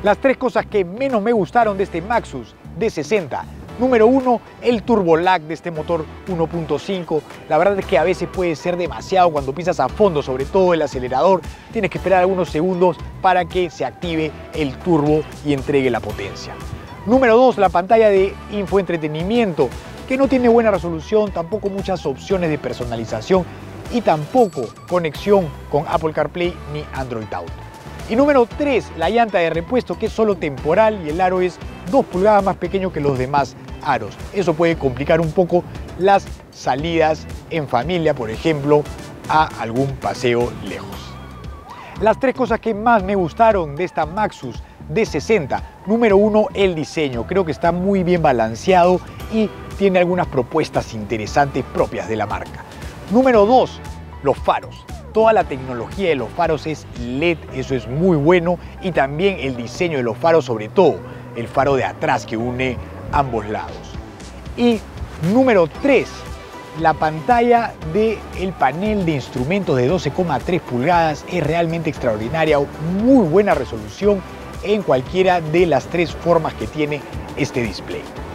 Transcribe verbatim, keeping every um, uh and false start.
Las tres cosas que menos me gustaron de este Maxus D sesenta. Número uno, el turbo lag de este motor uno punto cinco. La verdad es que a veces puede ser demasiado cuando pisas a fondo, sobre todo el acelerador. Tienes que esperar algunos segundos para que se active el turbo y entregue la potencia. Número dos, la pantalla de infoentretenimiento, que no tiene buena resolución, tampoco muchas opciones de personalización y tampoco conexión con Apple CarPlay ni Android Auto. Y número tres, la llanta de repuesto, que es solo temporal y el aro es dos pulgadas más pequeño que los demás aros. Eso puede complicar un poco las salidas en familia, por ejemplo, a algún paseo lejos. Las tres cosas que más me gustaron de esta Maxus D sesenta. Número uno, el diseño. Creo que está muy bien balanceado y tiene algunas propuestas interesantes propias de la marca. Número dos, los faros. Toda la tecnología de los faros es L E D, eso es muy bueno, y también el diseño de los faros, sobre todo el faro de atrás que une ambos lados. Y número tres, la pantalla del panel de instrumentos de doce coma tres pulgadas es realmente extraordinaria, muy buena resolución en cualquiera de las tres formas que tiene este display.